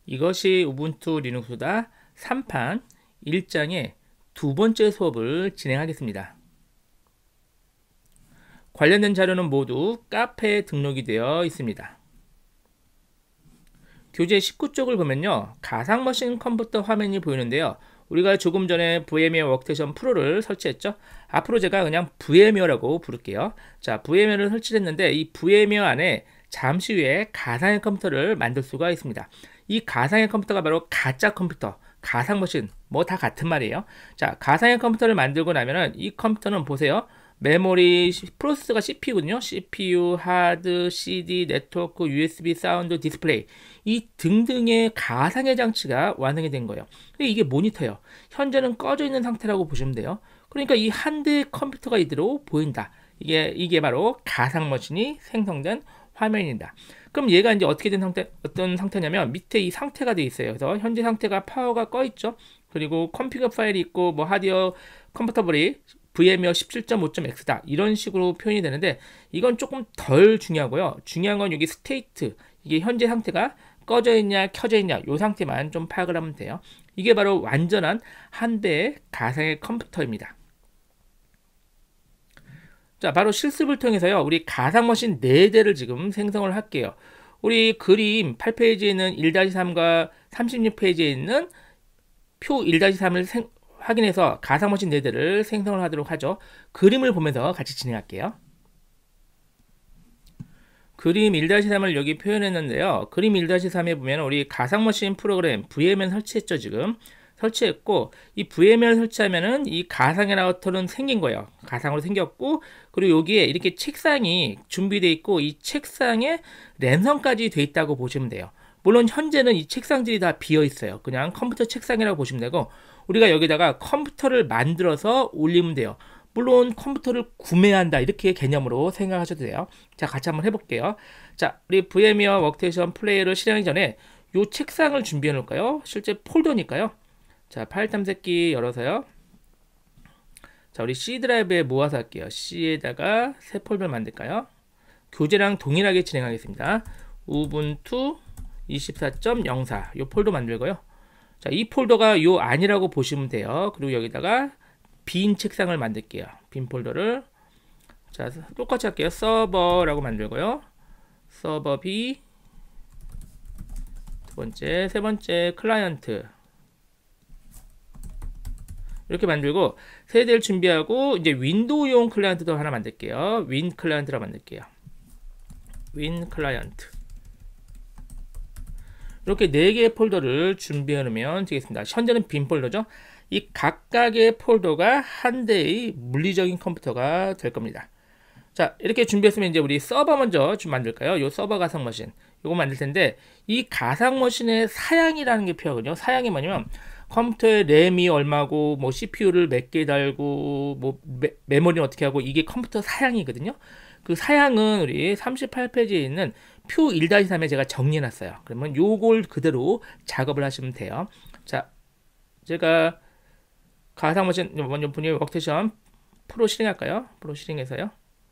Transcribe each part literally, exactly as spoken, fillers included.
이것이 우분투 리눅스다 삼 판 일 장의 두 번째 수업을 진행하겠습니다. 관련된 자료는 모두 카페에 등록이 되어 있습니다. 교재 십구 쪽을 보면요, 가상머신 컴퓨터 화면이 보이는데요. 우리가 조금 전에 브이엠웨어 워크스테이션 프로를 설치했죠. 앞으로 제가 그냥 브이엠웨어라고 부를게요. 자, 브이엠웨어를 설치했는데 이 브이엠웨어 안에 잠시 후에 가상의 컴퓨터를 만들 수가 있습니다. 이 가상의 컴퓨터가 바로 가짜 컴퓨터, 가상머신, 뭐 다 같은 말이에요. 자, 가상의 컴퓨터를 만들고 나면은 이 컴퓨터는 보세요. 메모리, 프로세서가 씨피유거든요. 씨피유, 하드, 씨디, 네트워크, 유에스비, 사운드, 디스플레이 이 등등의 가상의 장치가 완성이 된 거예요. 이게 모니터예요. 현재는 꺼져 있는 상태라고 보시면 돼요. 그러니까 이 한 대의 컴퓨터가 이대로 보인다. 이게 이게 바로 가상머신이 생성된 화면입니다. 그럼 얘가 이제 어떻게 된 상태, 어떤 상태냐면 밑에 이 상태가 돼 있어요. 그래서 현재 상태가 파워가 꺼 있죠. 그리고 컴퓨터 파일이 있고 뭐 하드웨어 컴퓨터블이 브이엠웨어 십칠 점 오 점 엑스다 이런 식으로 표현이 되는데 이건 조금 덜 중요하고요. 중요한 건 여기 스테이트, 이게 현재 상태가 꺼져 있냐 켜져 있냐 이 상태만 좀 파악을 하면 돼요. 이게 바로 완전한 한 대의 가상의 컴퓨터입니다. 자, 바로 실습을 통해서요, 우리 가상머신 네 대를 지금 생성을 할게요. 우리 그림 팔 페이지에 있는 일 삼과 삼십육 페이지에 있는 표 일 삼을 생, 확인해서 가상머신 네 대를 생성을 하도록 하죠. 그림을 보면서 같이 진행할게요. 그림 일 삼을 여기 표현했는데요. 그림 일 삼에 보면 우리 가상머신 프로그램 브이엠웨어 설치했죠. 지금 설치했고, 이 브이엠웨어를 설치하면은 이 가상의 라우터는 생긴 거예요. 가상으로 생겼고, 그리고 여기에 이렇게 책상이 준비되어 있고, 이 책상에 랜선까지 돼 있다고 보시면 돼요. 물론 현재는 이 책상들이 다 비어 있어요. 그냥 컴퓨터 책상이라고 보시면 되고, 우리가 여기다가 컴퓨터를 만들어서 올리면 돼요. 물론 컴퓨터를 구매한다 이렇게 개념으로 생각하셔도 돼요. 자, 같이 한번 해볼게요. 자, 우리 브이엠웨어 워크스테이션 플레이어를 실행하기 전에 이 책상을 준비해 놓을까요? 실제 폴더니까요. 자, 파일 탐색기 열어서요. 자, 우리 C 드라이브에 모아서 할게요. C에다가 새 폴더를 만들까요? 교재랑 동일하게 진행하겠습니다. 우분투 이십사 점 영사 이 폴더 만들고요. 자, 이 폴더가 요 안이라고 보시면 돼요. 그리고 여기다가 빈 책상을 만들게요. 빈 폴더를. 자, 똑같이 할게요. 서버라고 만들고요. 서버 B. 두 번째, 세 번째 클라이언트. 이렇게 만들고 세 대를 준비하고 이제 윈도우용 클라이언트도 하나 만들게요. 윈 클라이언트라 만들게요. 윈 클라이언트. 이렇게 네 개의 폴더를 준비해 놓으면 되겠습니다. 현재는 빈 폴더죠. 이 각각의 폴더가 한 대의 물리적인 컴퓨터가 될 겁니다. 자, 이렇게 준비했으면 이제 우리 서버 먼저 좀 만들까요? 요 서버 가상머신 요거 만들 텐데, 이 가상머신의 사양이라는 게 필요하거든요. 사양이 뭐냐면 컴퓨터의 램이 얼마고 뭐 씨피유를 몇 개 달고 뭐 메, 메모리는 어떻게 하고, 이게 컴퓨터 사양이거든요. 그 사양은 우리 삼십팔 페이지에 있는 표 일 삼에 제가 정리해 놨어요. 그러면 요걸 그대로 작업을 하시면 돼요. 자, 제가 가상머신 먼저 분위기 워크스테이션 프로 실행할까요? 프로 실행해서요.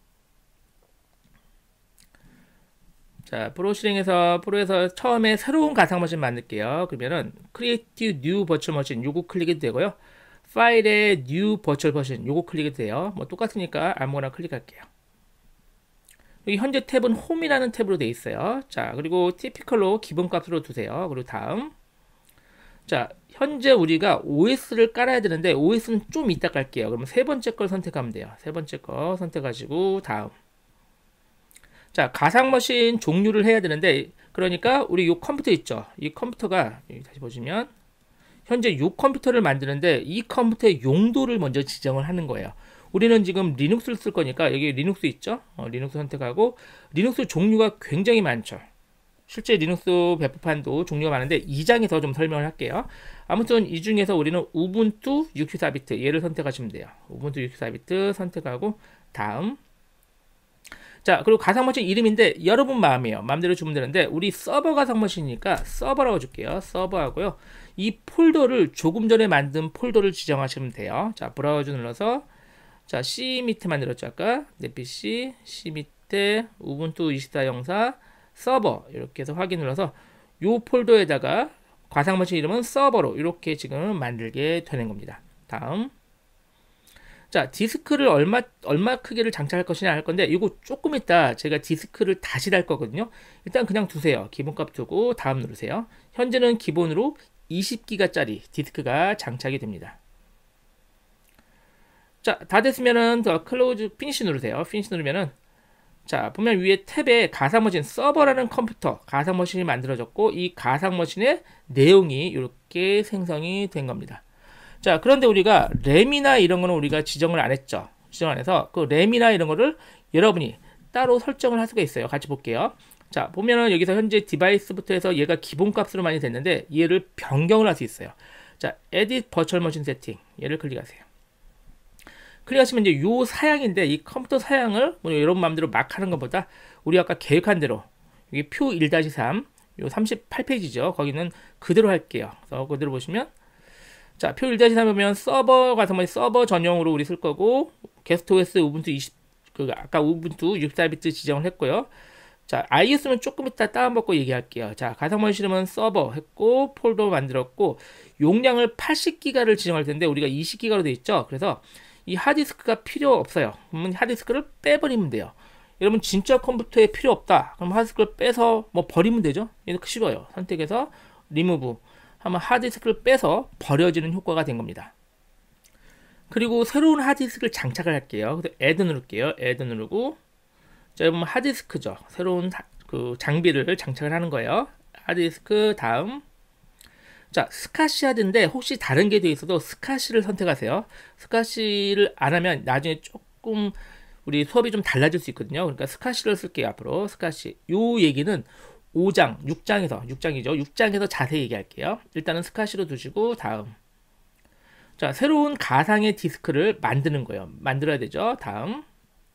자, 프로 실행해서 프로에서 처음에 새로운 가상머신 만들게요. 그러면은 Create New Virtual Machine 요거 클릭해도 되고요. 파일에 New Virtual Machine 요거 클릭해도 돼요. 뭐 똑같으니까 아무거나 클릭할게요. 여기 현재 탭은 홈이라는 탭으로 되어 있어요. 자, 그리고 티피컬로 기본값으로 두세요. 그리고 다음. 자, 현재 우리가 오에스를 깔아야 되는데 오에스는 좀 이따 깔게요. 그러면 세 번째 걸 선택하면 돼요. 세 번째 거 선택하시고 다음. 자, 가상머신 종류를 해야 되는데, 그러니까 우리 이 컴퓨터 있죠. 이 컴퓨터가 여기 다시 보시면 현재 이 컴퓨터를 만드는데 이 컴퓨터의 용도를 먼저 지정을 하는 거예요. 우리는 지금 리눅스를 쓸 거니까 여기 리눅스 있죠. 어, 리눅스 선택하고, 리눅스 종류가 굉장히 많죠. 실제 리눅스 배포판도 종류가 많은데 이 장에서 좀 설명을 할게요. 아무튼 이 중에서 우리는 우분투 육십사 비트 얘를 선택하시면 돼요. 우분투 육십사 비트 선택하고 다음. 자, 그리고 가상머신 이름인데 여러분 마음이에요. 마음대로 주면 되는데 우리 서버 가상머신이니까 서버라고 줄게요. 서버하고요. 이 폴더를 조금 전에 만든 폴더를 지정하시면 돼요. 자, 브라우저 눌러서 자, C 밑에 만들었죠. 아까 내 피씨 C 밑에 우분투 이십사 영사 서버 이렇게 해서 확인 눌러서 요 폴더에다가 가상 머신 이름은 서버로 이렇게 지금 만들게 되는 겁니다. 다음. 자, 디스크를 얼마 얼마 크기를 장착할 것이냐 할 건데 이거 조금 이따 제가 디스크를 다시 달 거거든요. 일단 그냥 두세요. 기본값 두고 다음 누르세요. 현재는 기본으로 이십 기가짜리 디스크가 장착이 됩니다. 자, 다 됐으면은 더 클로즈 피니시 누르세요. 피니시 누르면은 자, 보면 위에 탭에 가상머신 서버라는 컴퓨터 가상머신이 만들어졌고 이 가상머신의 내용이 이렇게 생성이 된 겁니다. 자, 그런데 우리가 램이나 이런 거는 우리가 지정을 안 했죠. 지정 안 해서 그 램이나 이런 거를 여러분이 따로 설정을 할 수가 있어요. 같이 볼게요. 자, 보면은 여기서 현재 디바이스부터 해서 얘가 기본값으로 많이 됐는데 얘를 변경을 할 수 있어요. 자, Edit Virtual Machine Setting 얘를 클릭하세요. 클릭하시면 이제 요 사양인데 이 컴퓨터 사양을 뭐 여러분 마음대로 막 하는 것보다 우리 아까 계획한 대로 여기 표 일 삼 요 삼십팔 페이지죠. 거기는 그대로 할게요. 그래서 그대로 보시면 자, 표 일 삼 보면 서버 같은 거 서버 전용으로 우리 쓸 거고 게스트오에스 우분투 이십 그 아까 우분투 육십사 비트 지정을 했고요. 자, 아이에스는 조금 이따 다운받고 얘기할게요. 자, 가상머신 실험은 서버 했고 폴더 만들었고 용량을 팔십 기가를 지정할 텐데 우리가 이십 기가로 돼 있죠. 그래서 이 하드디스크가 필요 없어요. 그러면 하드디스크를 빼버리면 돼요. 여러분 진짜 컴퓨터에 필요 없다. 그럼 하드디스크를 빼서 뭐 버리면 되죠. 이렇게 쉬워요. 선택해서 리무브 하면 하드디스크를 빼서 버려지는 효과가 된 겁니다. 그리고 새로운 하드디스크를 장착을 할게요. 그래서 add 누를게요. add 누르고 자, 여러분 하드디스크죠. 새로운 그 장비를 장착을 하는 거예요. 하드디스크 다음 자, 스카시 하드인데 혹시 다른 게 되어 있어도 스카시를 선택하세요. 스카시를 안 하면 나중에 조금 우리 수업이 좀 달라질 수 있거든요. 그러니까 스카시를 쓸게요. 앞으로 스카시. 요 얘기는 오 장, 육 장에서 육 장이죠. 육 장에서 자세히 얘기할게요. 일단은 스카시로 두시고 다음. 자, 새로운 가상의 디스크를 만드는 거예요. 만들어야 되죠. 다음.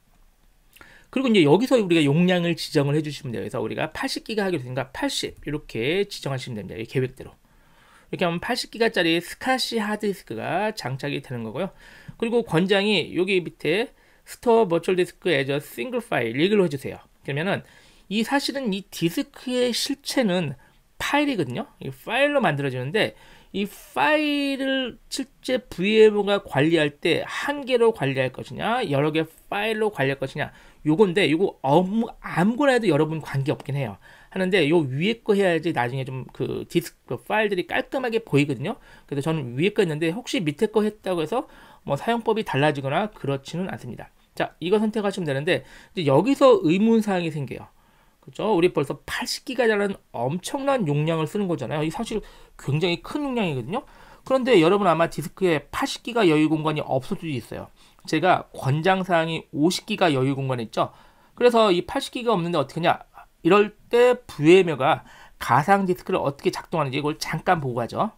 그리고 이제 여기서 우리가 용량을 지정을 해주시면 돼요. 그래서 우리가 팔십 기가 하기로 했으니까 팔십 이렇게 지정하시면 됩니다. 이 계획대로. 이렇게 하면 팔십 기가짜리 스카시 하드디스크가 장착이 되는 거고요. 그리고 권장이 여기 밑에 스토어 버추얼 디스크 에저 싱글 파일 얘기를 해주세요. 그러면은 이 사실은 이 디스크의 실체는 파일이거든요. 이 파일로 만들어지는데 이 파일을 실제 브이엠오가 관리할 때 한 개로 관리할 것이냐 여러 개 파일로 관리할 것이냐 요건데 요거 아무거나 해도 여러분 관계 없긴 해요. 하는데 요 위에 거 해야지 나중에 좀 그 디스크 파일들이 깔끔하게 보이거든요. 그래서 저는 위에 거 했는데 혹시 밑에 거 했다고 해서 뭐 사용법이 달라지거나 그렇지는 않습니다. 자, 이거 선택하시면 되는데 이제 여기서 의문사항이 생겨요. 그렇죠? 우리 벌써 팔십 기가라는 엄청난 용량을 쓰는 거잖아요. 이 사실 굉장히 큰 용량이거든요. 그런데 여러분 아마 디스크에 팔십 기가 여유 공간이 없을 수도 있어요. 제가 권장사항이 오십 기가 여유 공간이 있죠. 그래서 이 팔십 기가 없는데 어떻게 하냐? 이럴 때 브이엠오가 가상 디스크를 어떻게 작동하는지 이걸 잠깐 보고 가죠.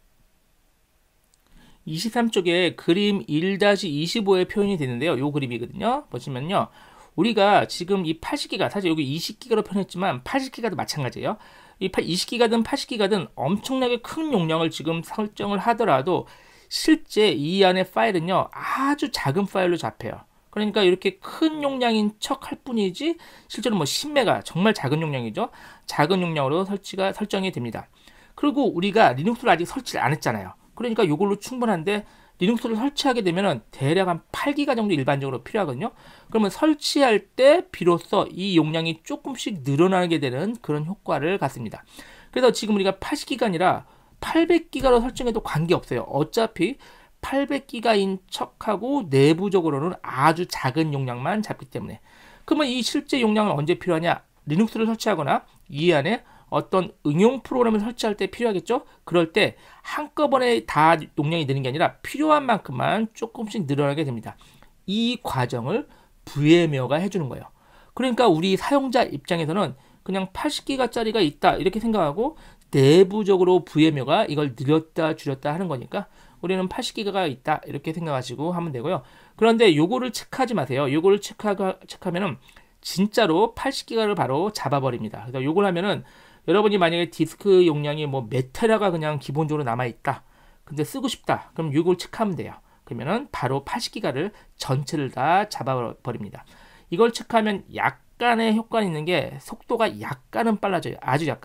이십삼 쪽에 그림 일 이십오에 표현이 되는데요. 요 그림이거든요. 보시면요. 우리가 지금 이 팔십 기가 사실 여기 이십 기가로 표현했지만 팔십 기가도 마찬가지예요. 이 이십 기가든 팔십 기가든 엄청나게 큰 용량을 지금 설정을 하더라도 실제 이 안의 파일은요 아주 작은 파일로 잡혀요. 그러니까 이렇게 큰 용량인 척 할 뿐이지 실제로 뭐 십 메가 정말 작은 용량이죠. 작은 용량으로 설치가 설정이 됩니다. 그리고 우리가 리눅스를 아직 설치를 안 했잖아요. 그러니까 이걸로 충분한데 리눅스를 설치하게 되면 대략 한 팔 기가 정도 일반적으로 필요하거든요. 그러면 설치할 때 비로소 이 용량이 조금씩 늘어나게 되는 그런 효과를 갖습니다. 그래서 지금 우리가 팔십 기가 아니라 팔백 기가로 설정해도 관계없어요. 어차피 팔백 기가인 척하고 내부적으로는 아주 작은 용량만 잡기 때문에. 그러면 이 실제 용량은 언제 필요하냐? 리눅스를 설치하거나 이 안에 어떤 응용 프로그램을 설치할 때 필요하겠죠? 그럴 때 한꺼번에 다 용량이 느는 게 아니라 필요한 만큼만 조금씩 늘어나게 됩니다. 이 과정을 브이엠오가 해주는 거예요. 그러니까 우리 사용자 입장에서는 그냥 팔십 기가짜리가 있다 이렇게 생각하고 내부적으로 브이엠오가 이걸 늘렸다 줄였다 하는 거니까 우리는 팔십 기가가 있다 이렇게 생각하시고 하면 되고요. 그런데 요거를 체크하지 마세요. 요거를 체크하, 체크하면은 진짜로 팔십 기가를 바로 잡아버립니다. 그래서 요걸 하면은 여러분이 만약에 디스크 용량이 뭐 몇 테라가 그냥 기본적으로 남아있다. 근데 쓰고 싶다. 그럼 이걸 체크하면 돼요. 그러면은 바로 팔십 기가를 전체를 다 잡아버립니다. 이걸 체크하면 약간의 효과는 있는 게 속도가 약간은 빨라져요. 아주 약간.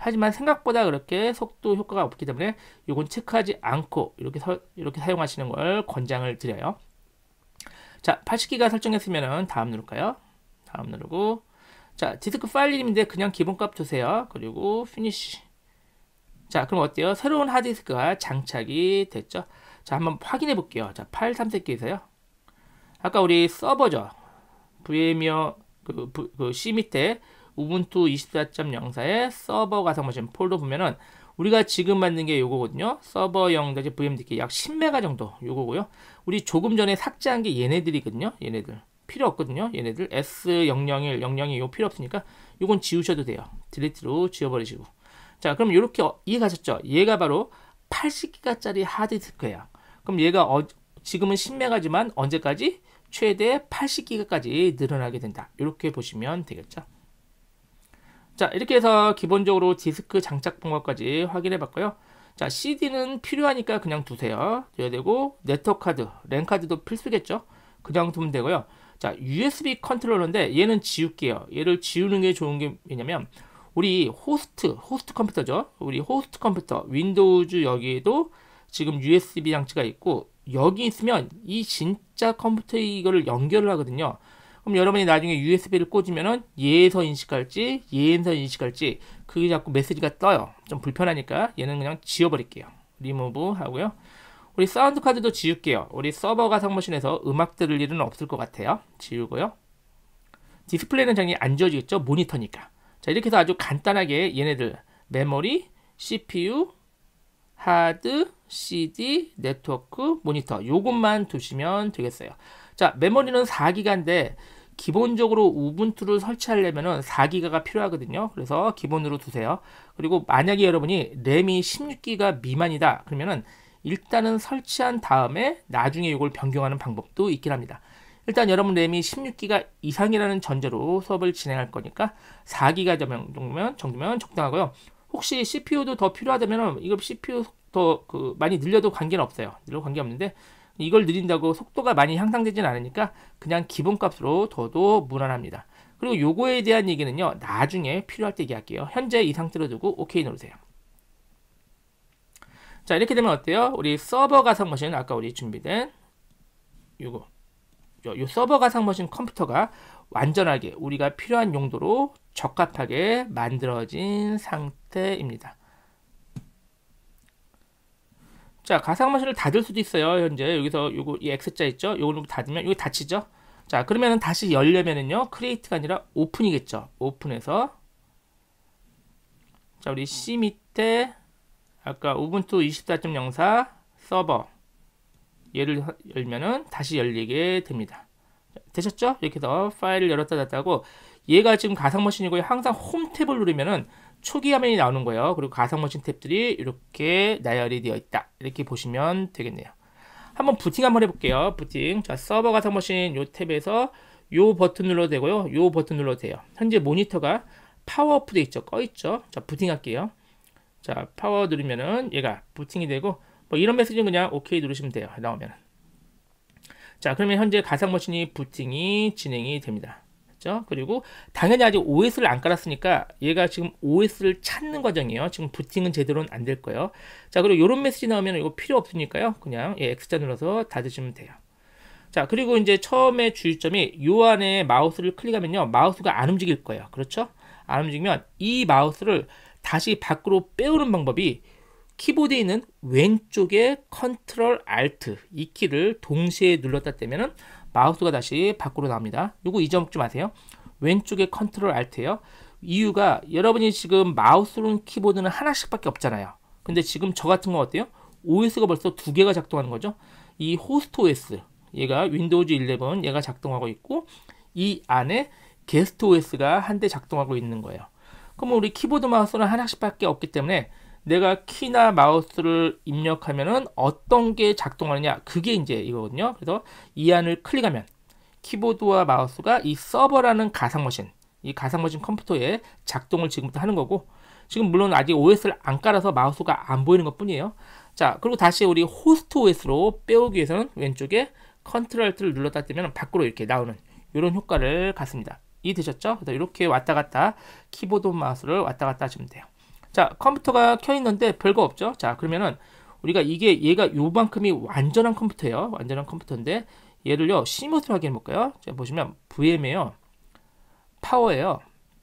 하지만 생각보다 그렇게 속도 효과가 없기 때문에 이건 체크하지 않고 이렇게 서, 이렇게 사용하시는 걸 권장을 드려요. 자, 팔십 기가 설정했으면은 다음 누를까요? 다음 누르고, 자, 디스크 파일 이름인데 그냥 기본값 두세요. 그리고 피니시. 자, 그럼 어때요? 새로운 하드디스크가 장착이 됐죠? 자, 한번 확인해 볼게요. 자, 파일 탐색기에서요. 아까 우리 서버죠. 브이엠이어 그, 그 C 밑에 우분투 이십사 점 영사의 서버 가상머신 폴더 보면은 우리가 지금 만든 게 요거거든요. 서버 영 브이엠디키 약 십 메가 정도 요거고요. 우리 조금 전에 삭제한 게 얘네들이거든요. 얘네들 필요 없거든요. 얘네들 에스 영영일, 영영이 요 필요 없으니까 요건 지우셔도 돼요. 딜리트로 지워버리시고. 자, 그럼 이렇게 어, 이해가셨죠? 얘가 바로 팔십 기가짜리 하드디스크예요. 그럼 얘가 어, 지금은 십 메가지만 언제까지? 최대 팔십 기가까지 늘어나게 된다. 이렇게 보시면 되겠죠. 자, 이렇게 해서 기본적으로 디스크 장착 방법까지 확인해 봤고요. 자, 씨디는 필요하니까 그냥 두세요. 둬야 되고, 네트워크 카드, 랜 카드도 필수겠죠. 그냥 두면 되고요. 자, 유에스비 컨트롤러인데 얘는 지울게요. 얘를 지우는 게 좋은 게 뭐냐면 우리 호스트, 호스트 컴퓨터죠. 우리 호스트 컴퓨터, 윈도우즈 여기에도 지금 유에스비 장치가 있고 여기 있으면 이 진짜 컴퓨터에 이거를 연결을 하거든요. 그럼 여러분이 나중에 유에스비를 꽂으면은 얘에서 인식할지 얘에서 인식할지 그게 자꾸 메시지가 떠요. 좀 불편하니까 얘는 그냥 지워버릴게요. 리무브 하고요. 우리 사운드 카드도 지울게요. 우리 서버 가상머신에서 음악 들을 일은 없을 것 같아요. 지우고요. 디스플레이는 당연히 안 지워지겠죠. 모니터니까. 자, 이렇게 해서 아주 간단하게 얘네들 메모리, 씨피유, 하드, 씨디, 네트워크, 모니터 요것만 두시면 되겠어요. 자, 메모리는 사 기가인데 기본적으로 우분투를 설치하려면 사 기가가 필요하거든요. 그래서 기본으로 두세요. 그리고 만약에 여러분이 램이 십육 기가 미만이다 그러면은 일단은 설치한 다음에 나중에 이걸 변경하는 방법도 있긴 합니다. 일단 여러분 램이 십육 기가 이상이라는 전제로 수업을 진행할 거니까 사 기가 정도면, 정도면 적당하고요. 혹시 씨피유도 더 필요하다면 이거 씨피유 더 그 많이 늘려도 관계는 없어요. 늘려도 관계 없는데 이걸 늘린다고 속도가 많이 향상되진 않으니까 그냥 기본값으로 둬도 무난합니다. 그리고 요거에 대한 얘기는요. 나중에 필요할 때 얘기할게요. 현재 이 상태로 두고 오케이 누르세요. 자, 이렇게 되면 어때요? 우리 서버 가상머신 아까 우리 준비된 요거 요, 요 서버 가상머신 컴퓨터가 완전하게 우리가 필요한 용도로 적합하게 만들어진 상태입니다. 자, 가상머신을 닫을 수도 있어요. 현재 여기서 요거 이 X자 있죠? 요거를 닫으면 여기 닫히죠? 자, 그러면은 다시 열려면은요. 크리에이트가 아니라 오픈이겠죠. 오픈해서 자, 우리 C 밑에 아까 우분투 이십사 점 영사 서버 얘를 열면은 다시 열리게 됩니다. 되셨죠? 이렇게 해서 파일을 열었다 닫다 하고 얘가 지금 가상머신이고요. 항상 홈 탭을 누르면은 초기 화면이 나오는 거예요. 그리고 가상머신 탭들이 이렇게 나열이 되어 있다. 이렇게 보시면 되겠네요. 한번 부팅 한번 해볼게요. 부팅. 자, 서버 가상머신 요 탭에서 요 버튼 눌러도 되고요. 요 버튼 눌러도 돼요. 현재 모니터가 파워 오프 돼 있죠. 꺼 있죠. 자, 부팅 할게요. 자, 파워 누르면은 얘가 부팅이 되고 뭐 이런 메시지는 그냥 오케이 누르시면 돼요. 나오면. 자, 그러면 현재 가상머신이 부팅이 진행이 됩니다. 그렇죠? 그리고 당연히 아직 오에스를 안 깔았으니까 얘가 지금 오에스를 찾는 과정이에요. 지금 부팅은 제대로는 안 될 거예요. 자, 그리고 이런 메시지 나오면 이거 필요 없으니까요. 그냥 예, X자 눌러서 닫으시면 돼요. 자, 그리고 이제 처음에 주의점이 요 안에 마우스를 클릭하면요. 마우스가 안 움직일 거예요. 그렇죠? 안 움직이면 이 마우스를 다시 밖으로 빼오는 방법이 키보드에 있는 왼쪽에 컨트롤 알트 이 키를 동시에 눌렀다 떼면은 마우스가 다시 밖으로 나옵니다. 요거 잊어먹지 마세요. 왼쪽에 컨트롤 알트예요. 이유가 여러분이 지금 마우스로 키보드는 하나씩밖에 없잖아요. 근데 지금 저 같은 거 어때요? 오에스가 벌써 두 개가 작동하는 거죠. 이 호스트 오에스 얘가 윈도우즈 일레븐 얘가 작동하고 있고 이 안에 게스트 오에스가 한 대 작동하고 있는 거예요. 그럼 우리 키보드 마우스는 하나씩밖에 없기 때문에 내가 키나 마우스를 입력하면은 어떤 게 작동하느냐 그게 이제 이거거든요. 그래서 이 안을 클릭하면 키보드와 마우스가 이 서버라는 가상머신 이 가상머신 컴퓨터에 작동을 지금부터 하는 거고 지금 물론 아직 오에스를 안 깔아서 마우스가 안 보이는 것 뿐이에요. 자, 그리고 다시 우리 호스트 오에스로 빼오기 위해서는 왼쪽에 컨트롤 알트를 눌렀다 떼면 밖으로 이렇게 나오는 이런 효과를 갖습니다. 이해되셨죠? 그래서 이렇게 왔다 갔다 키보드 마우스를 왔다 갔다 하시면 돼요. 자, 컴퓨터가 켜 있는데 별거 없죠. 자, 그러면은 우리가 이게 얘가 요만큼이 완전한 컴퓨터예요. 완전한 컴퓨터인데 얘를요 씨모스로 확인해 볼까요? 자, 보시면 브이엠이에요. 파워예요.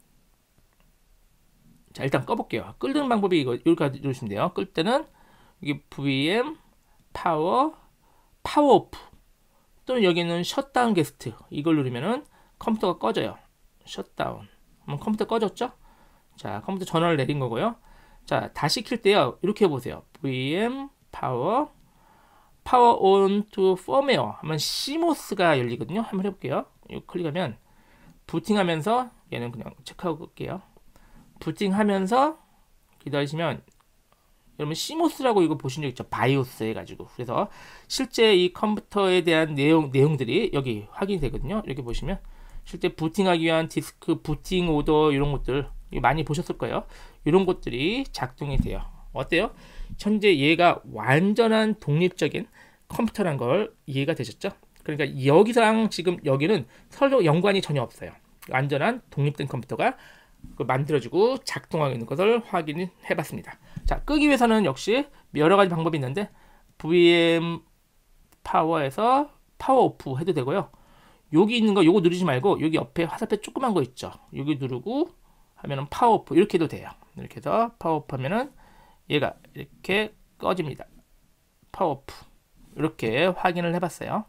자, 일단 꺼볼게요. 끄는 방법이 이거 여기까지 누르시면 돼요. 끌 때는 여기 브이엠 파워 파워 오프 또는 여기는 셧다운 게스트 이걸 누르면은 컴퓨터가 꺼져요. 셧다운. 그럼 컴퓨터 꺼졌죠? 자, 컴퓨터 전원을 내린 거고요. 자, 다시 킬 때요. 이렇게 해보세요. 브이엠 파워 파워 온 투 펌웨어 하면 씨모스가 열리거든요. 한번 해볼게요. 이거 클릭하면 부팅하면서 얘는 그냥 체크하고 올게요. 부팅하면서 기다리시면 여러분 씨모스라고 이거 보신 적 있죠? 바이오스 해가지고. 그래서 실제 이 컴퓨터에 대한 내용, 내용들이 여기 확인이 되거든요. 이렇게 보시면 실제 부팅하기 위한 디스크 부팅 오더 이런 것들 많이 보셨을 거예요. 이런 것들이 작동이 돼요. 어때요? 현재 얘가 완전한 독립적인 컴퓨터란 걸 이해가 되셨죠? 그러니까 여기랑 지금 여기는 서로 연관이 전혀 없어요. 완전한 독립된 컴퓨터가 만들어지고 작동하고 있는 것을 확인해 봤습니다. 자, 끄기 위해서는 역시 여러 가지 방법이 있는데 브이엠 파워에서 파워 오프 해도 되고요. 여기 있는 거 요거 누르지 말고 여기 옆에 화살표 조그만 거 있죠. 여기 누르고 하면은 파워 오프 이렇게 해도 돼요. 이렇게 해서 파워 오프 하면은 얘가 이렇게 꺼집니다. 파워 오프 이렇게 확인을 해봤어요.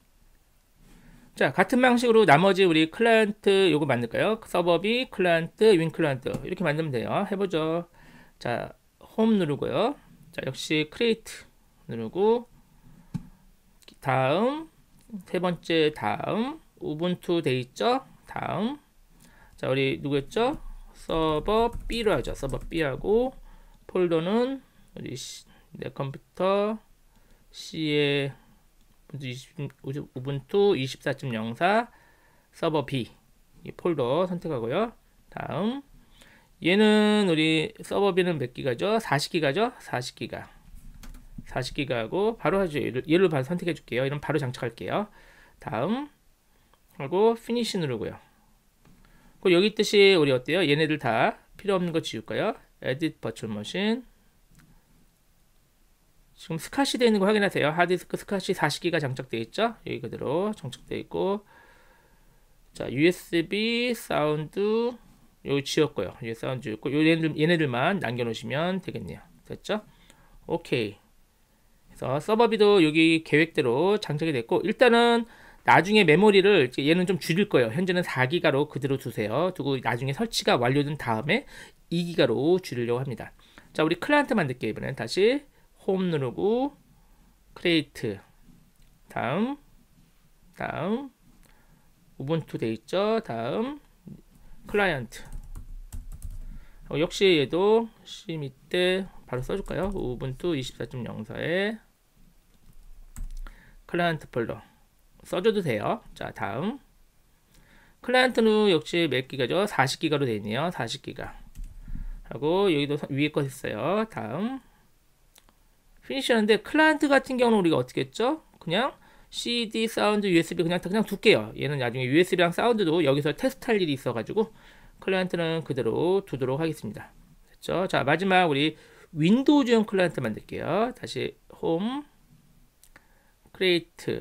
자, 같은 방식으로 나머지 우리 클라이언트 요거 만들까요? 서버비, 클라이언트, 윈 클라이언트 이렇게 만들면 돼요. 해보죠. 자, 홈 누르고요. 자, 역시 크리에이트 누르고 다음 세 번째 다음 우분투 돼 있죠? 다음 자, 우리 누구였죠? 서버 B로 하죠. 서버 B하고 폴더는 우리 내 컴퓨터 C에 우분투 이십사 점 영사 서버 B 이 폴더 선택하고요. 다음 얘는 우리 서버 B는 몇 기가죠? 사십 기가죠? 사십 기가 사십 기가하고 바로 하죠. 얘를, 얘를 바로 선택해 줄게요. 이런 바로 장착할게요. 다음 하고 피니시 누르고요. 그리고 여기 있듯이 우리 어때요? 얘네들 다 필요 없는 거 지울까요? 에딧 버추얼 머신 지금 스카시 되어 있는 거 확인하세요. 하드디스크 스카시 사십 기가 장착되어 있죠? 여기 그대로 장착되어 있고 자, 유에스비 사운드 여기 지웠고요. 여기 사운드 지웠고 얘네들, 얘네들만 남겨놓으시면 되겠네요. 됐죠? 오케이. 그래서 서버비도 여기 계획대로 장착이 됐고 일단은 나중에 메모리를 얘는 좀 줄일 거예요. 현재는 사 기가로 그대로 두세요. 두고 나중에 설치가 완료된 다음에 이 기가로 줄이려고 합니다. 자, 우리 클라이언트 만들게요. 이번엔 다시 홈 누르고 크리에이트 다음 다음 우분투 돼 있죠. 다음 클라이언트 어, 역시 얘도 C 밑에 바로 써줄까요? 우분투 이십사 점 영사에 클라이언트 폴더 써줘도 돼요. 자, 다음 클라이언트는 역시 몇 기가죠? 사십 기가로 되어 있네요. 사십 기가 하고 여기도 위에 거 했어요. 다음 피니시 하는데 클라이언트 같은 경우는 우리가 어떻게 했죠? 그냥 씨디, 사운드, 유에스비 그냥 그냥 둘게요. 얘는 나중에 유에스비랑 사운드도 여기서 테스트할 일이 있어가지고 클라이언트는 그대로 두도록 하겠습니다. 됐죠? 자, 마지막 우리 윈도우즈용 클라이언트 만들게요. 다시 홈 크리에이트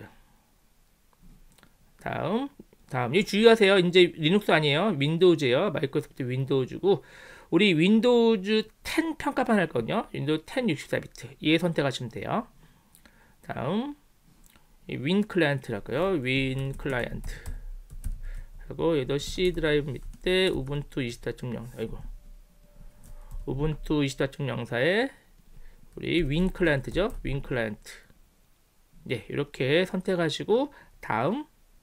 다음 다음 이 주의하세요. 이제 리눅스 아니에요. 윈도우즈예요. 마이크로소프트 윈도우즈고 우리 윈도우즈 텐 평가판 할 거든요. 윈도우 텐 육십사 비트 얘 선택하시면 돼요. 다음 윈 클라이언트라고요. 윈 클라이언트 그리고 얘도 C 드라이브 밑에 우분투 이십사 점 영 아이고 우분투 이십사 점 영사에 우리 윈 클라이언트죠. 윈 클라이언트 네, 이렇게 선택하시고 다음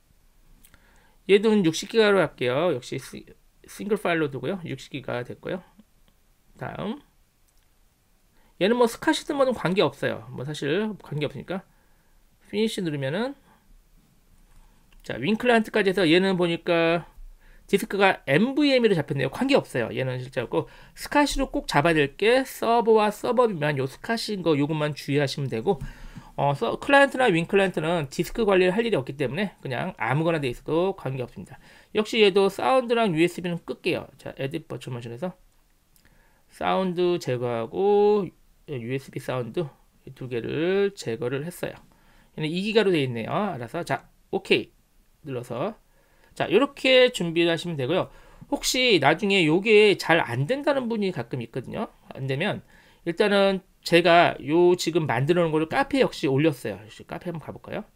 얘도 육십 기가로 할게요. 역시 싱글 파일로 두고요. 육십 기가 됐고요. 다음 얘는 뭐 스카시든 뭐든 관계 없어요. 뭐 사실 관계 없으니까 피니시 누르면은 자, 윈 클라이언트까지 해서 얘는 보니까 디스크가 엠브이엠이로 잡혔네요. 관계 없어요. 얘는 실제고 스카시로 꼭 잡아야 될 게 서버와 서버비만 요 스카시인 거 요것만 주의하시면 되고 어, 서, 클라이언트나 윈 클라이언트는 디스크 관리를 할 일이 없기 때문에 그냥 아무거나 돼 있어도 관계없습니다. 역시 얘도 사운드랑 유에스비는 끌게요. 자, 에딧 버추얼 머신에서 사운드 제거하고 유에스비 사운드 이 두 개를 제거를 했어요. 얘는 이 기가로 되어 있네요. 알아서 자 오케이 눌러서 자 이렇게 준비를 하시면 되고요. 혹시 나중에 요게 잘 안 된다는 분이 가끔 있거든요. 안 되면 일단은 제가 요 지금 만들어 놓은 거를 카페에 역시 올렸어요. 카페 한번 가볼까요?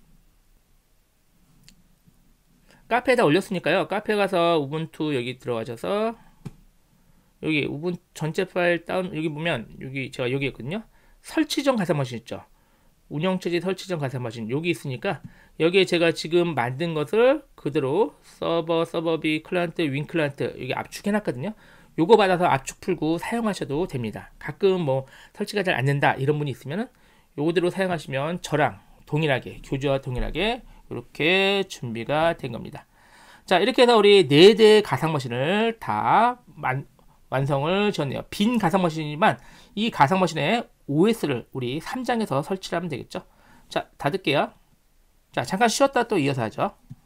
카페에다 올렸으니까요. 카페 가서 우분투 여기 들어가셔서 여기 우분투 전체 파일 다운 여기 보면 여기 제가 여기 있거든요. 설치 전 가상 머신 있죠. 운영체제 설치 전 가상 머신 여기 있으니까 여기에 제가 지금 만든 것을 그대로 서버, 서버비, 클라이언트, 윈 클라이언트 여기 압축해 놨거든요. 요거 받아서 압축 풀고 사용하셔도 됩니다. 가끔 뭐 설치가 잘 안 된다 이런 분이 있으면은 요거대로 사용하시면 저랑 동일하게 교주와 동일하게 이렇게 준비가 된 겁니다. 자 이렇게 해서 우리 네 대의 가상머신을 다 만, 완성을 지었네요. 빈 가상머신이지만 이 가상머신에 오에스를 우리 삼 장에서 설치를 하면 되겠죠. 자 닫을게요. 자 잠깐 쉬었다 또 이어서 하죠.